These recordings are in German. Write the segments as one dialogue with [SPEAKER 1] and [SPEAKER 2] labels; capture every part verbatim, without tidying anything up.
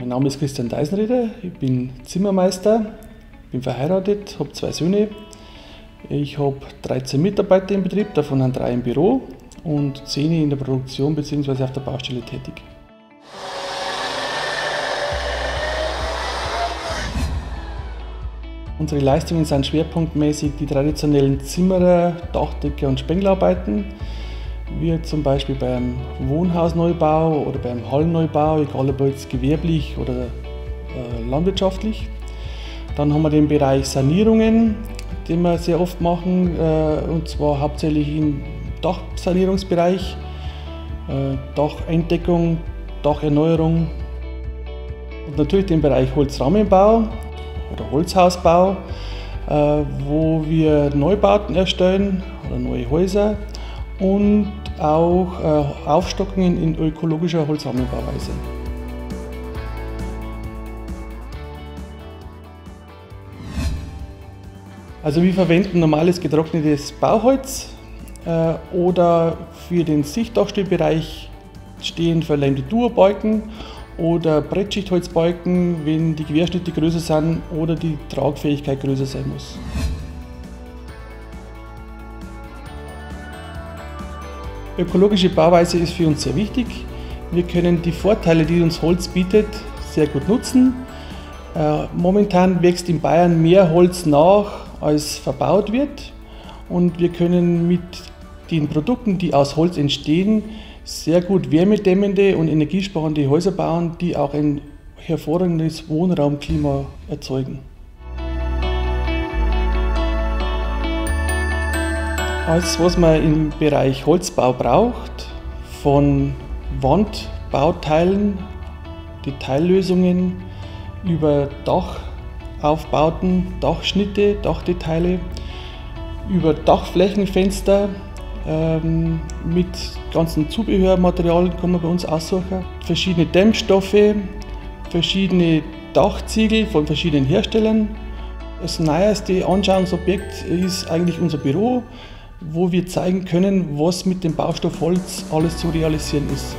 [SPEAKER 1] Mein Name ist Christian Deisenrieder, ich bin Zimmermeister, bin verheiratet, habe zwei Söhne. Ich habe dreizehn Mitarbeiter im Betrieb, davon sind drei im Büro und zehn in der Produktion bzw. auf der Baustelle tätig. Unsere Leistungen sind schwerpunktmäßig die traditionellen Zimmerer-, Dachdecker- und Spenglerarbeiten, wie zum Beispiel beim Wohnhausneubau oder beim Hallenneubau, egal ob jetzt gewerblich oder äh, landwirtschaftlich. Dann haben wir den Bereich Sanierungen, den wir sehr oft machen, äh, und zwar hauptsächlich im Dachsanierungsbereich, äh, Dacheindeckung, Dacherneuerung und natürlich den Bereich Holzrahmenbau oder Holzhausbau, äh, wo wir Neubauten erstellen oder neue Häuser und auch äh, Aufstockungen in ökologischer Holzrahmenbauweise. Also wir verwenden normales getrocknetes Bauholz äh, oder für den Sichtdachstuhlbereich stehen verlängerte Duobalken oder Brettschichtholzbalken, wenn die Querschnitte größer sind oder die Tragfähigkeit größer sein muss. Ökologische Bauweise ist für uns sehr wichtig. Wir können die Vorteile, die uns Holz bietet, sehr gut nutzen. Momentan wächst in Bayern mehr Holz nach, als verbaut wird. Und wir können mit den Produkten, die aus Holz entstehen, sehr gut wärmedämmende und energiesparende Häuser bauen, die auch ein hervorragendes Wohnraumklima erzeugen. Alles, was man im Bereich Holzbau braucht, von Wandbauteilen, Detaillösungen über Dachaufbauten, Dachschnitte, Dachdetaille, über Dachflächenfenster ähm, mit ganzen Zubehörmaterialien kann man bei uns aussuchen, verschiedene Dämmstoffe, verschiedene Dachziegel von verschiedenen Herstellern. Das neueste Anschauungsobjekt ist eigentlich unser Büro, wo wir zeigen können, was mit dem Baustoff Holz alles zu realisieren ist.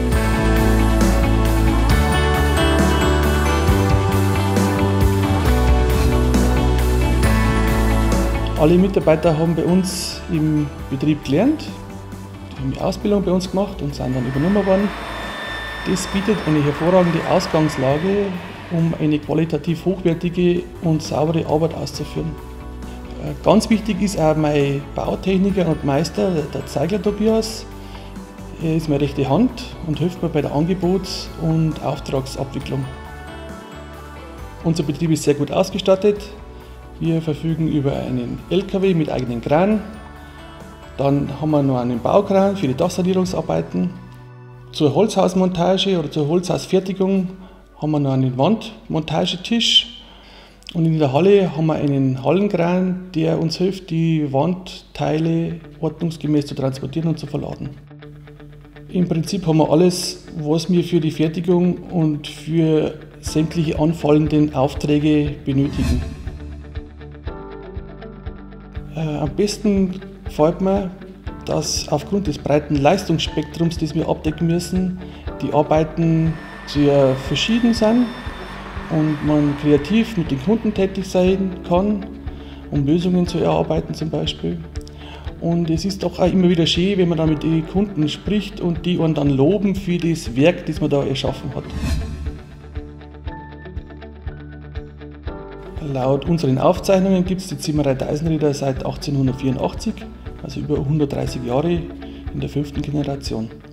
[SPEAKER 1] Alle Mitarbeiter haben bei uns im Betrieb gelernt, die haben die Ausbildung bei uns gemacht und sind dann übernommen worden. Das bietet eine hervorragende Ausgangslage, um eine qualitativ hochwertige und saubere Arbeit auszuführen. Ganz wichtig ist auch mein Bautechniker und Meister, der Zeigler Tobias. Er ist meine rechte Hand und hilft mir bei der Angebots- und Auftragsabwicklung. Unser Betrieb ist sehr gut ausgestattet. Wir verfügen über einen L K W mit eigenem Kran. Dann haben wir noch einen Baukran für die Dachsanierungsarbeiten. Zur Holzhausmontage oder zur Holzhausfertigung haben wir noch einen Wandmontagetisch. Und in der Halle haben wir einen Hallenkran, der uns hilft, die Wandteile ordnungsgemäß zu transportieren und zu verladen. Im Prinzip haben wir alles, was wir für die Fertigung und für sämtliche anfallenden Aufträge benötigen. Äh, am besten gefällt mir, dass aufgrund des breiten Leistungsspektrums, das wir abdecken müssen, die Arbeiten sehr verschieden sind und man kreativ mit den Kunden tätig sein kann, um Lösungen zu erarbeiten zum Beispiel. Und es ist doch auch immer wieder schön, wenn man da mit den Kunden spricht und die einen dann loben für das Werk, das man da erschaffen hat. Laut unseren Aufzeichnungen gibt es die Zimmerei Deisenrieder seit achtzehnhundertvierundachtzig, also über hundertdreißig Jahre in der fünften Generation.